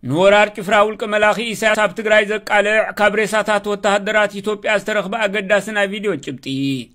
نورار كفراول كملاخي إساس ساب تقراي زقالع كابريساتات وتهدرات إثيوبيا استرخبا قداسنا فيديو جبتي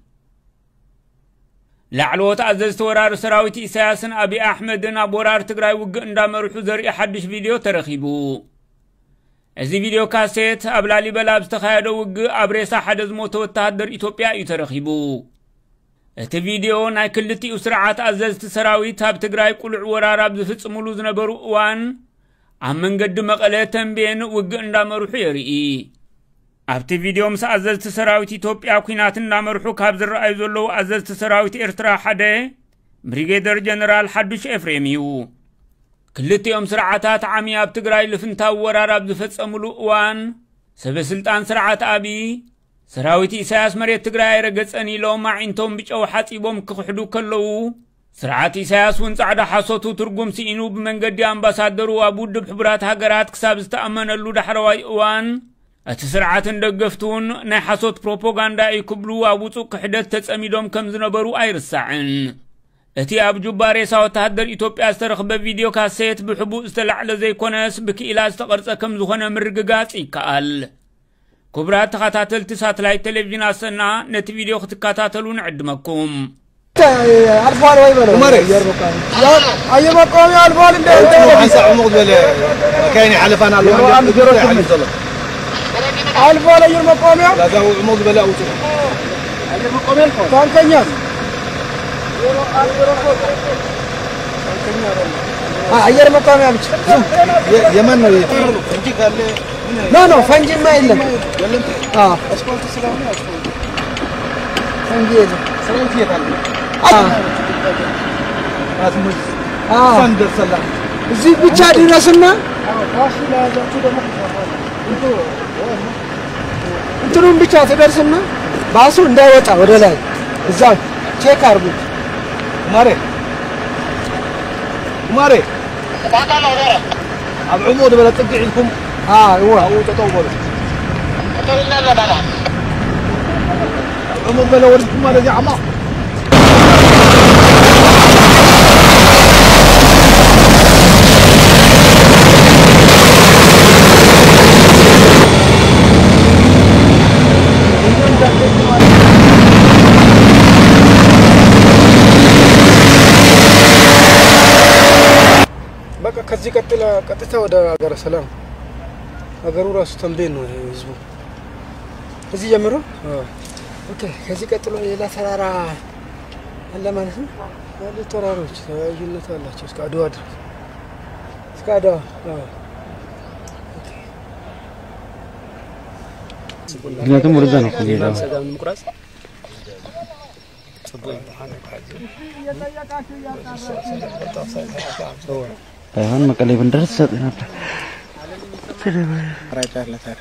لعلوت عززت ورار سراويت إساسن أبي أحمدن أبورار تقراي وق اندامر حزر إحدش فيديو ترخيبو ازي فيديو كاسيت أبلالي بلابس تخيدو وق أبريسا حدز موتو وتهدر إثيوبيا يترخيبو ات فيديو ناي كلتي أسرعات عززت سراويت هاب تقراي قلع ورارا بزفت ملوز نبرو وان عمن قد مقالتن بين وق اندامر حيري ابتي فيديو مس عززت سراويت إثيوبيا كوينات اندامر حو كابز الرأي زلو عززت سراويت إرترا حده بريغيدر جنرال حدش إفريميو كلتي يوم سرعاتات عميا بتقراي لفنتا ورارا بزفت ملو وان سبسلطان سرعات أبي سراويت إساس مريت تقراي رقص أني لو ما عينتهم بيجو حاتيبهم كخحدو كلو سرعات إساس ونصعد حصوتو ترقم سينو بمنقدي أمباسادرو وابود بحبرات هاقرات كساب استأمن اللو دحرواي اوان اتسرعات اندقفتون ناي حصوت بروبوغاندا يكبلو وابوصو كحدت تسأميدهم كمزنبرو ايرساعن اتي اب جباري ساو تهدر إثيوبيا استرخب فيديو كاسيت بحبو استلعل زي كونس بكي إلا استقرص كمزخنا مرققات إيكال كبرات تخاتاتل تساتلاي تلفزيون اسنا نت فيديو ختكاتاتلون عدمكم الفال ويبلو مري اي مقام يا الفال انت حنسع عمود ولا كاين حلفان على الفال اي مقام يا لا ده عمود ولا اوت اي مقام الفال كان كنيا اي مقام يا يمن ነው እንጂ ካለ ኖ ፈንጂማ የለም አስፋልት ስለሆነ አስፋልት ፈንጂ የለም ሰራዊት ይታል አስሙዝ ሰንደር ሰላም እዚህ ብቻ ድረስና ፋሲል ያዛችሁ ደግሞ እንትኑን ብቻ ተደርስና ባሱ እንዳይወጣ ወደ ላይ እዛው ቼክ አርጉት ማሬ ባታላ ወራ አብዑሙድ በላ ጥቅዒልኩም هو تطوروا قلنا لا لا عمر بلا ولدكم هذا يا عمار بقى كذي قطتا ወደ ሀገረ ሰላም አገሩ ራሱ ተንቤን ነው ህዝቡ እዚህ ጀምሮ ኦኬ ከዚህ ቀጥሎ ሌላ ተራራ አለ ማለት ነው ያሉ ተራሮች ተያዩነት አላቸው እስከ አድዋ ድረስ እስከ አድዋ ምክንያቱም ወደዛ ነው ሄዳው ሰላም ምቁራስ አሁን መቀሌ ብንደርስ ሰጥ ነበር راجع له ترى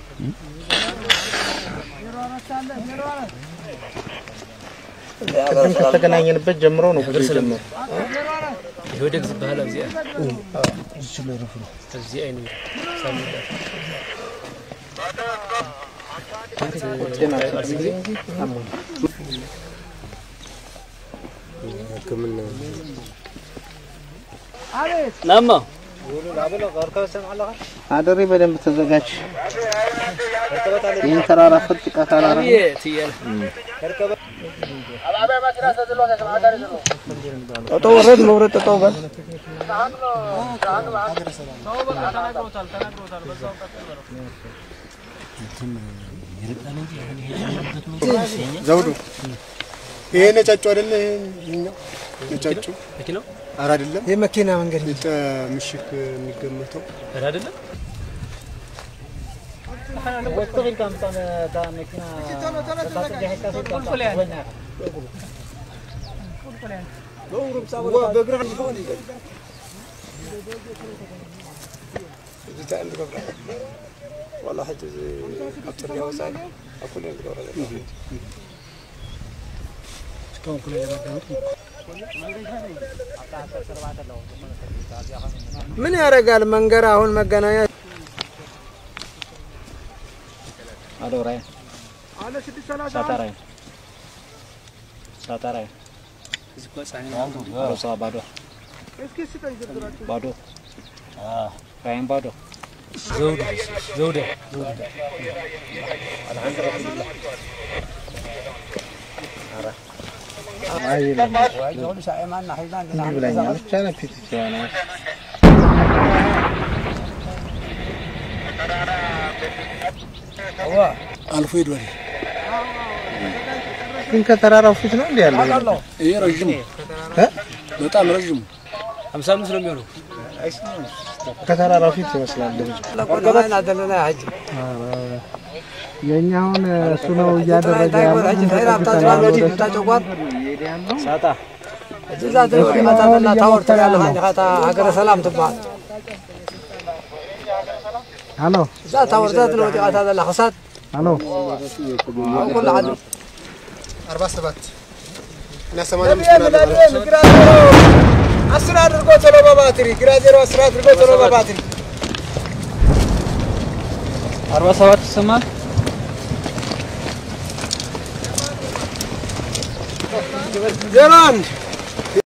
ከደም ከተገናኘንበት ጀምሮ ነው ጀምሮ ይወደግ ዝባላ እዚያ እዚህ ለሩፍ ነው እዚህ አይኑ ሳሚዳ لما አደሪ በደንብ ተዘጋጅ ይሄን ተራራ ፍጥቃ ተራራ ተው ወረድ መውረድ ተው በል ዘውዱ ይሄ ነጫጩ አይደለ ይሄኛው ነጫጩ መኪናው አራ አይደለም ይሄ መኪና መንገድ ምሽክ የሚገመተው አራ አይደለም ወጥተን ካምጣና ዳ መኪና والله حتى اكثر يا وسائل اكل كون كل ምን ያረጋል መንገር አሁን መገናኛ አዶራይ አለ 630 ሳታራይ እዚህ ቆጻኝ ባዶ እስኪ ስጠኝ ዝርዝራችሁ ባዶ Rayan Bado. زودة ألف يدوري إن كترى رفيق نعم ديالله إيه رجيم ها بتاع رجيم 50 مسلم يلو كترى رفيق مثلا لا قلنا أنا دلنا حج የኛውን እሱ ነው እያደረገ ሳታ እዛ ተመጣጣና ታወርታለህ አንተ ካታ ሀገረ ሰላም ትባል አሎ እዛ ታወርታት ነው ዲቃታ ዘላ خሳት አሎ አቁል አድ 47 እና 85 10 አድርጎ ቶሎ በባትሪ ግራዜሮ 10 አድርጎ ቶሎ በባትሪ 47 ይሰማል زمان